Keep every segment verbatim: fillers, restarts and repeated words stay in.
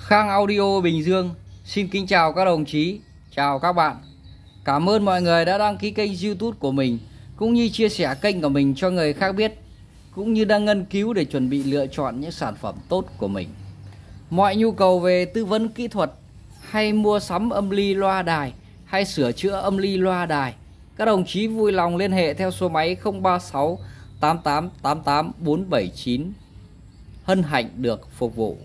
Khang Audio Bình Dương xin kính chào các đồng chí, chào các bạn. Cảm ơn mọi người đã đăng ký kênh YouTube của mình, cũng như chia sẻ kênh của mình cho người khác biết, cũng như đang nghiên cứu để chuẩn bị lựa chọn những sản phẩm tốt của mình. Mọi nhu cầu về tư vấn kỹ thuật hay mua sắm âm ly loa đài hay sửa chữa âm ly loa đài, các đồng chí vui lòng liên hệ theo số máy không ba sáu tám tám tám tám bốn bảy chín. Hân hạnh được phục vụ.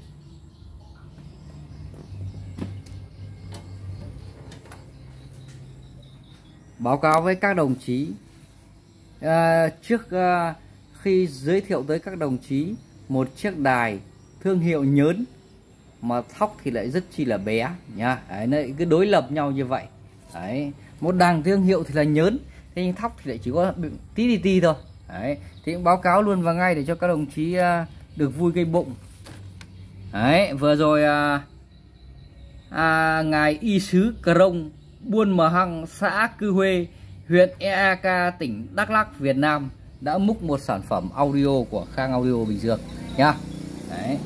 Báo cáo với các đồng chí, à, trước à, khi giới thiệu tới các đồng chí một chiếc đài thương hiệu nhớn mà thóc thì lại rất chi là bé nha. Đấy, nó cứ đối lập nhau như vậy. Đấy, một đàn thương hiệu thì là nhớn, thế nhưng thóc thì lại chỉ có tí tí tí thôi. Đấy, thì cũng báo cáo luôn vào ngay để cho các đồng chí à, được vui cái bụng. Đấy, vừa rồi à, à, ngài y sứ Crong, Buôn Mờ Hăng, xã Cư Huê, huyện e a ca, tỉnh Đắk Lắk, Việt Nam đã múc một sản phẩm audio của Khang Audio Bình Dương nhá. Đấy.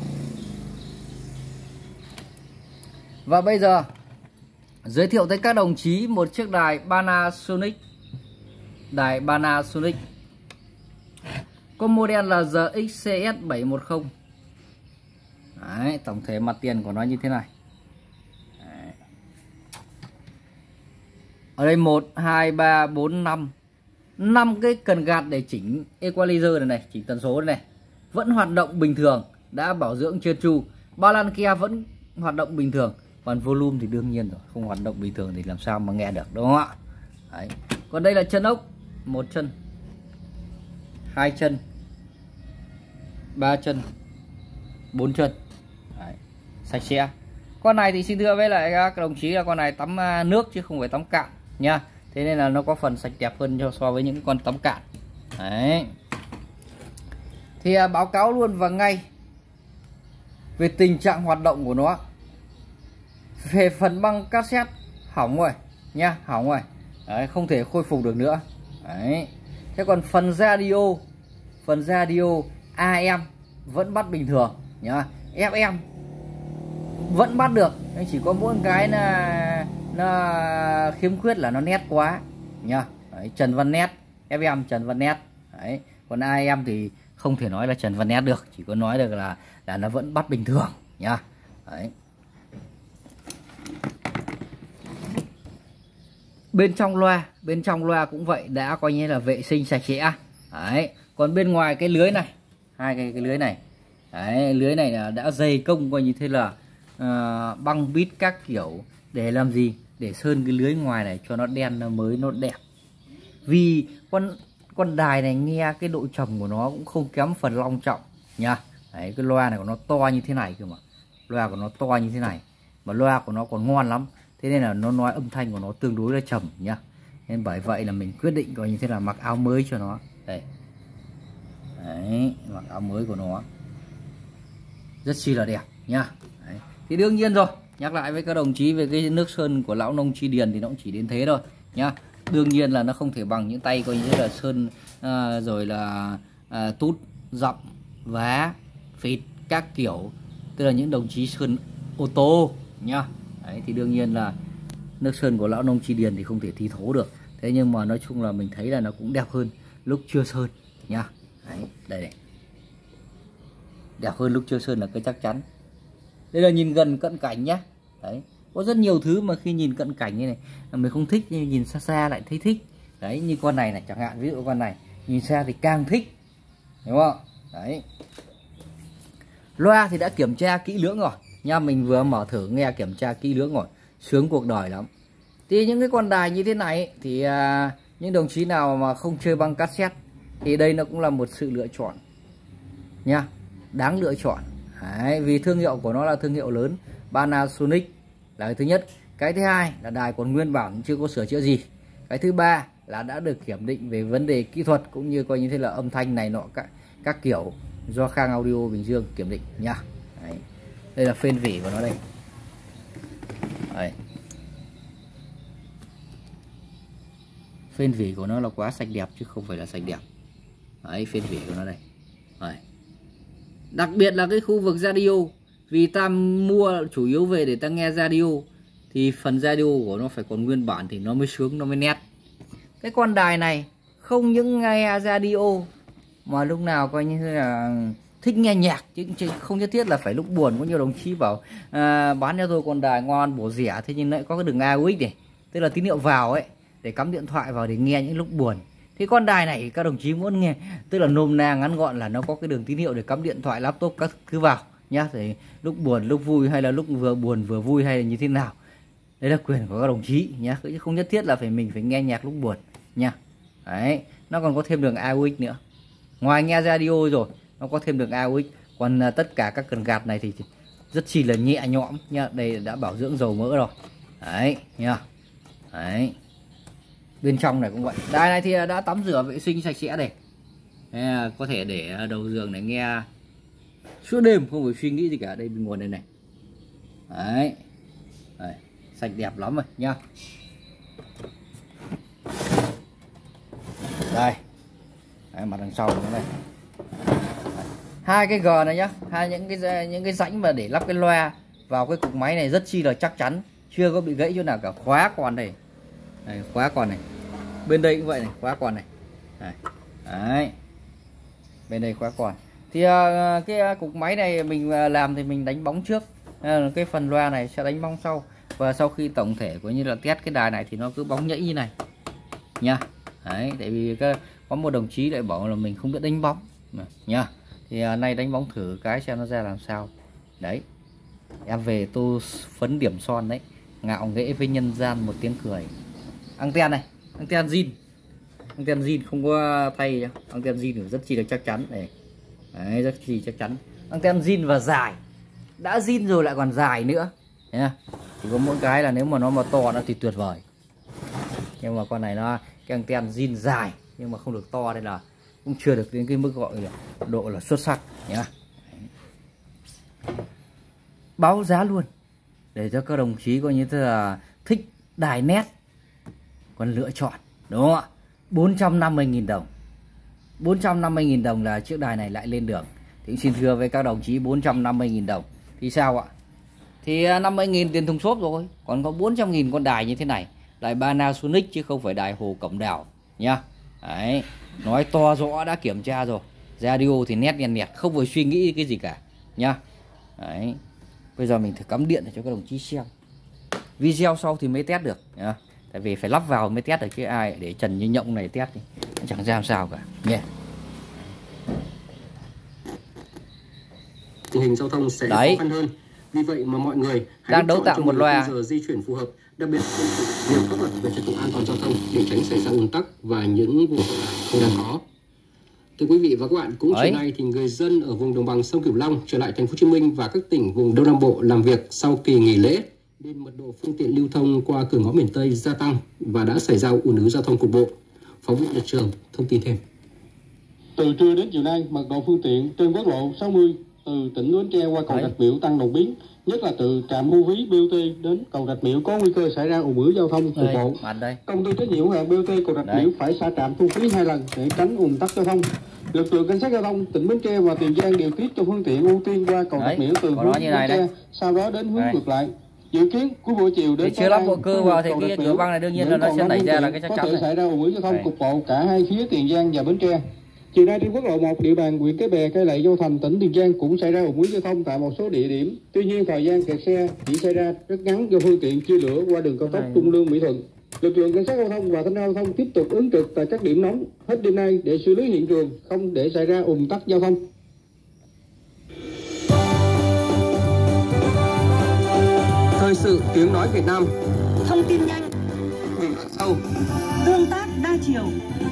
Và bây giờ giới thiệu tới các đồng chí một chiếc đài Panasonic. Đài Panasonic có model là G X C S bảy một không. Đấy, tổng thể mặt tiền của nó như thế này. Đấy. Ở đây một, hai, ba, bốn, năm năm cái cần gạt để chỉnh equalizer này này, chỉnh tần số này, này. Vẫn hoạt động bình thường, đã bảo dưỡng trơn tru. Ba lan kia vẫn hoạt động bình thường. Còn volume thì đương nhiên rồi, không hoạt động bình thường thì làm sao mà nghe được, đúng không ạ? Đấy. Còn đây là chân ốc, một chân, hai chân, ba chân, bốn chân. Đấy. Sạch sẽ. Con này thì xin thưa với lại các đồng chí là con này tắm nước chứ không phải tắm cạn nha. Thế nên là nó có phần sạch đẹp hơn so với những con tắm cạn. Đấy. Thì à, báo cáo luôn và ngay về tình trạng hoạt động của nó. Về phần băng cassette hỏng rồi nha, hỏng rồi. Đấy, không thể khôi phục được nữa. Đấy. Thế còn phần radio, phần radio a em vẫn bắt bình thường nhá. ép em vẫn bắt được, chỉ có mỗi cái là nó khiếm khuyết là nó nét quá nhá. Đấy, Trần Văn Nét, ép em Trần Văn Nét. Đấy, còn a em thì không thể nói là Trần Văn Nét được, chỉ có nói được là là nó vẫn bắt bình thường nhá. Đấy. Bên trong loa, bên trong loa cũng vậy, đã coi như là vệ sinh sạch sẽ. Đấy, còn bên ngoài cái lưới này, hai cái cái lưới này. Đấy, lưới này là đã dày công coi như thế là uh, băng bít các kiểu để làm gì? Để sơn cái lưới ngoài này cho nó đen, nó mới, nó đẹp. Vì con con đài này nghe cái độ trầm của nó cũng không kém phần long trọng nha. Đấy, cái loa này của nó to như thế này cơ mà. Loa của nó to như thế này mà loa của nó còn ngon lắm. Thế nên là nó nói âm thanh của nó tương đối là trầm nhá. Nên bởi vậy là mình quyết định coi như thế là mặc áo mới cho nó. Đây. Đấy, mặc áo mới của nó rất chi là đẹp nhá. Đấy. Thì đương nhiên rồi, nhắc lại với các đồng chí về cái nước sơn của lão nông Chi Điền thì nó cũng chỉ đến thế thôi nhá. Đương nhiên là nó không thể bằng những tay coi như là sơn à, rồi là à, tút, dặm, vá, phịt các kiểu, tức là những đồng chí sơn ô tô nhá. Đấy, thì đương nhiên là nước sơn của lão nông Chi Điền thì không thể thi thố được. Thế nhưng mà nói chung là mình thấy là nó cũng đẹp hơn lúc chưa sơn nhá. Đấy, đây này. Đẹp hơn lúc chưa sơn là cái chắc chắn. Đây là nhìn gần cận cảnh nhá. Đấy, có rất nhiều thứ mà khi nhìn cận cảnh như này là mình không thích, nhưng nhìn xa xa lại thấy thích. Đấy, như con này này chẳng hạn, ví dụ con này nhìn xa thì càng thích, đúng không? Đấy. Loa thì đã kiểm tra kỹ lưỡng rồi nha, mình vừa mở thử nghe kiểm tra kỹ lưỡng rồi, sướng cuộc đời lắm. Thì những cái con đài như thế này thì à, những đồng chí nào mà không chơi băng cassette thì đây nó cũng là một sự lựa chọn nha, đáng lựa chọn. Đấy, vì thương hiệu của nó là thương hiệu lớn, Panasonic là cái thứ nhất. Cái thứ hai là đài còn nguyên bản, chưa có sửa chữa gì. Cái thứ ba là đã được kiểm định về vấn đề kỹ thuật, cũng như coi như thế là âm thanh này nọ các, các kiểu do Khang Audio Bình Dương kiểm định nha. Đấy. Đây là phên vỉ của nó đây. Đấy. Phên vỉ của nó là quá sạch đẹp chứ không phải là sạch đẹp. Đấy, phên vỉ của nó đây. Đấy. Đặc biệt là cái khu vực radio Vì ta mua chủ yếu về để ta nghe radio, thì phần radio của nó phải còn nguyên bản thì nó mới sướng, nó mới nét. Cái con đài này không những nghe radio mà lúc nào coi như là thích nghe nhạc, chứ không nhất thiết là phải lúc buồn. Có nhiều đồng chí bảo à, bán cho tôi con đài ngon bổ rẻ, thế nhưng lại có cái đường a u ích này, tức là tín hiệu vào ấy, để cắm điện thoại vào để nghe những lúc buồn. Thì con đài này các đồng chí muốn nghe, tức là nôm na ngắn gọn là nó có cái đường tín hiệu để cắm điện thoại, laptop các thứ vào nhá. Thì lúc buồn, lúc vui, hay là lúc vừa buồn vừa vui, hay là như thế nào, đấy là quyền của các đồng chí nhá, chứ không nhất thiết là phải mình phải nghe nhạc lúc buồn nha. Đấy, nó còn có thêm đường a u ích nữa. Ngoài nghe radio rồi, nó có thêm đường a u ích. Còn uh, tất cả các cần gạt này thì rất chi là nhẹ nhõm nha. Đây đã bảo dưỡng dầu mỡ rồi. Đấy nha. Đấy. Bên trong này cũng vậy. Đài này thì đã tắm rửa vệ sinh sạch sẽ này. Đấy, có thể để đầu giường để nghe suốt đêm không phải suy nghĩ gì cả. Đây bên nguồn đây này. Đấy. Đấy. Sạch đẹp lắm rồi nha. Đây. Đấy, mặt đằng sau nữa này. Hai cái G này nhá, hai những cái những cái rãnh mà để lắp cái loa vào cái cục máy này rất chi là chắc chắn, chưa có bị gãy chỗ nào cả. Khóa còn này. Đây, khóa còn này. Bên đây cũng vậy này, khóa còn này. Đây. Đấy. Bên đây khóa còn. Thì uh, cái cục máy này mình làm thì mình đánh bóng trước. Uh, cái phần loa này sẽ đánh bóng sau. Và sau khi tổng thể coi như là test cái đài này thì nó cứ bóng nhẫy như này nha. Đấy, tại vì cái, có một đồng chí lại bảo là mình không biết đánh bóng nha. Thì uh, nay đánh bóng thử cái xem nó ra làm sao. Đấy. Em về tô phấn điểm son đấy. Ngạo nghễ với nhân gian một tiếng cười. Anten này, anten zin. Anten zin không có thay nhá. Anten zin rất chi là chắc chắn này. Đấy, rất chi chắc chắn. Anten zin và dài. Đã zin rồi lại còn dài nữa nha. Chỉ có mỗi cái là nếu mà nó mà to nó thì tuyệt vời. Nhưng mà con này nó cái anten zin dài nhưng mà không được to, đây là cũng chưa được đến cái mức gọi là độ là xuất sắc nhá. Báo giá luôn để cho các đồng chí coi như thế là thích đài nét còn lựa chọn, đúng không ạ? bốn trăm năm mươi nghìn đồng. bốn trăm năm mươi nghìn đồng là chiếc đài này lại lên đường. Thì xin thưa với các đồng chí, bốn trăm năm mươi nghìn đồng thì sao ạ? Thì năm mươi nghìn tiền thùng xốp rồi, còn có bốn trăm nghìn con đài như thế này. Đài Panasonic chứ không phải đài Hồ Cẩm Đào nhá. Đấy, nói to rõ đã kiểm tra rồi. Radio thì nét đèn nẹt, không phải suy nghĩ cái gì cả nhá. Đấy. Bây giờ mình thử cắm điện để cho các đồng chí xem. Video sau thì mới test được nhá. Tại vì phải lắp vào mới test được, chứ ai để trần như nhộng này test thì chẳng ra làm sao cả nhé. Tình hình giao thông sẽ Đấy. khó khăn hơn. Vì vậy mà mọi người hãy đang đấu tạo một loa giờ di chuyển phù hợp, đặc biệt là pháp luật về trật tự an toàn giao thông để tránh xảy ra ùn tắc và những vụ không đáng có. Thưa quý vị và các bạn, cũng chiều nay thì người dân ở vùng đồng bằng sông Cửu Long trở lại thành phố Hồ Chí Minh và các tỉnh vùng Đông Nam Bộ làm việc sau kỳ nghỉ lễ, nên mật độ phương tiện lưu thông qua cửa ngõ miền Tây gia tăng và đã xảy ra ùn ứ giao thông cục bộ. Phóng viên Nhật Trường thông tin thêm. Từ trưa đến chiều nay, mật độ phương tiện trên quốc lộ sáu mươi từ tỉnh Bến Tre qua cầu Rạch Miễu tăng đột biến, nhất là từ trạm thu phí bê o tê đến cầu Rạch Miễu có nguy cơ xảy ra ùn ứ giao thông cục bộ. Công ty trách nhiệm hữu hạn bê o tê cầu Rạch Miễu phải xả trạm thu phí hai lần để tránh ùn tắc giao thông. Lực lượng cảnh sát giao thông tỉnh Bến Tre và Tiền Giang điều tiết cho phương tiện ưu tiên qua cầu Rạch Miễu từ hướng Bến Tre, sau đó đến hướng ngược lại. Dự kiến cuối buổi chiều đến chưa lắp bộ cơ vào thì cái cửa băng này đương nhiên là nó sẽ nảy ra là cái chắc chắn có thể xảy ra ùn ứ giao thông cục bộ cả hai phía Tiền Giang và Bến Tre. Chiều nay trên quốc lộ một, địa bàn huyện Cái Bè, Cai Lậy, Châu Thành, tỉnh Tiền Giang cũng xảy ra ùn ứ giao thông tại một số địa điểm. Tuy nhiên thời gian kẹt xe chỉ xảy ra rất ngắn do phương tiện chia lửa qua đường cao tốc Trung Lương - Mỹ Thuận. Lực lượng cảnh sát giao thông và thanh tra giao thông tiếp tục ứng trực tại các điểm nóng hết đêm nay để xử lý hiện trường, không để xảy ra ùn tắc giao thông. Thời sự tiếng nói Việt Nam, thông tin nhanh, bình luận sâu, tương tác đa chiều.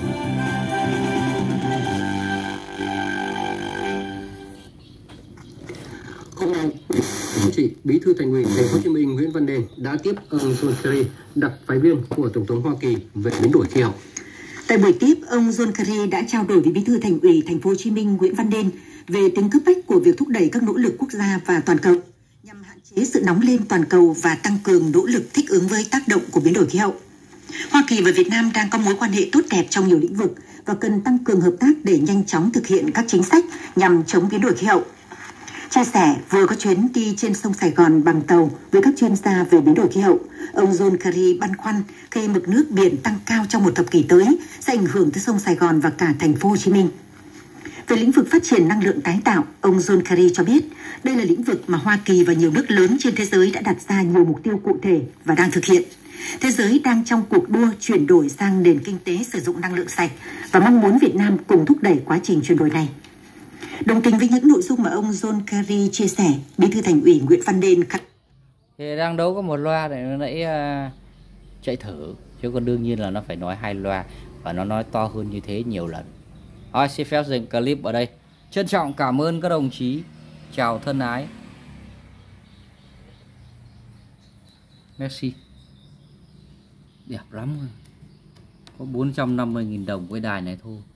Hôm nay, Chủ tịch Bí thư Thành ủy Thành phố Hồ Chí Minh Nguyễn Văn Nên đã tiếp ông John Kerry, đặc phái viên của Tổng thống Hoa Kỳ về biến đổi khí hậu. Tại buổi tiếp, ông John Kerry đã trao đổi với Bí thư Thành ủy Thành phố Hồ Chí Minh Nguyễn Văn Nên về tính cấp bách của việc thúc đẩy các nỗ lực quốc gia và toàn cầu nhằm hạn chế sự nóng lên toàn cầu và tăng cường nỗ lực thích ứng với tác động của biến đổi khí hậu. Hoa Kỳ và Việt Nam đang có mối quan hệ tốt đẹp trong nhiều lĩnh vực và cần tăng cường hợp tác để nhanh chóng thực hiện các chính sách nhằm chống biến đổi khí hậu. Chia sẻ vừa có chuyến đi trên sông Sài Gòn bằng tàu với các chuyên gia về biến đổi khí hậu, ông John Kerry băn khoăn khi mực nước biển tăng cao trong một thập kỷ tới sẽ ảnh hưởng tới sông Sài Gòn và cả thành phố Hồ Chí Minh. Về lĩnh vực phát triển năng lượng tái tạo, ông John Kerry cho biết đây là lĩnh vực mà Hoa Kỳ và nhiều nước lớn trên thế giới đã đặt ra nhiều mục tiêu cụ thể và đang thực hiện. Thế giới đang trong cuộc đua chuyển đổi sang nền kinh tế sử dụng năng lượng sạch và mong muốn Việt Nam cùng thúc đẩy quá trình chuyển đổi này. Đồng tình với những nội dung mà ông John Kerry chia sẻ, Bí thư Thành ủy Nguyễn Văn Nên thì đang đấu có một loa để nó nãy uh, chạy thử, chứ còn đương nhiên là nó phải nói hai loa và nó nói to hơn như thế nhiều lần. Rồi, xin phép dừng clip ở đây. Trân trọng cảm ơn các đồng chí. Chào thân ái. Merci. Đẹp lắm rồi. Có bốn trăm năm mươi nghìn đồng với đài này thôi.